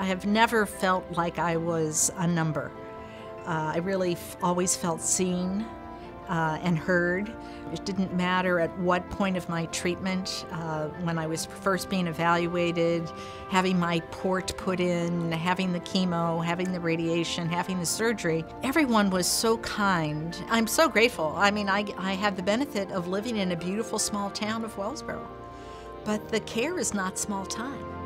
I have never felt like I was a number. I really always felt seen and heard. It didn't matter at what point of my treatment, when I was first being evaluated, having my port put in, having the chemo, having the radiation, having the surgery. Everyone was so kind. I'm so grateful. I mean, I have the benefit of living in a beautiful small town of Wellsboro, but the care is not small time.